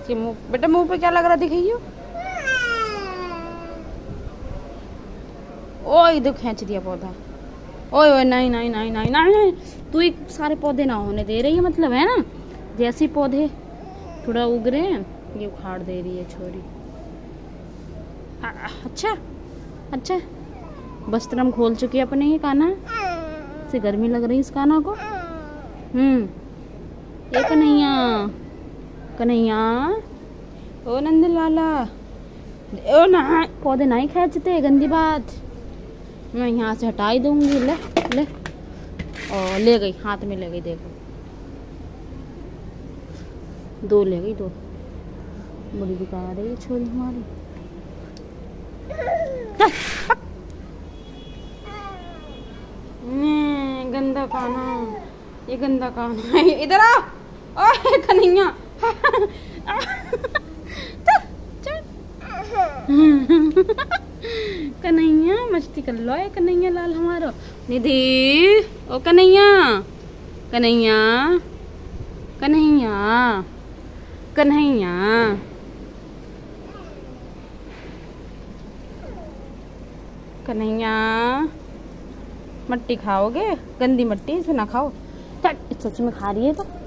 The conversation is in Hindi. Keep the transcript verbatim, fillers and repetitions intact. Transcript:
इसके मुंह, बेटा मुंह पे क्या लग रहा दिखाइयो। ओए इधर खींच दिया पौधा। ओए ओए नहीं नहीं नहीं नहीं नहीं नहीं, तू ही सारे पौधे ना होने दे रही है, मतलब है ना, जैसे पौधे थोड़ा उग रहे हैं ये उखाड़ दे रही है छोरी। आ, अच्छा अच्छा, वस्त्र हम खोल चुके हैं अपने, ये काना से गर्मी लग रही है इस काना को। हम्म ये कन्हैया, कन्हैया ओ नंद लाला, ओ ना पौधे नहीं खींचते, गंदी बात, मैं यहाँ से हटा ही दूंगी। ले ले, और ले गई, हाथ में ले गई, देखो दो ले गई, दो बड़ी बेकार है ये छोरी हमारी। गंदा काना, ये गंदा काना है, इधर आ, ओए कन्हैया कन्हैया मस्ती कर लो, ये कन्हैया लाल हमारो। निधि ओ कन्हैया, कन्हैया कन्हैया कन्हैया, कन्हैया मट्टी खाओगे, गंदी मट्टी, इसे ना खाओ। सच में खा रही है तो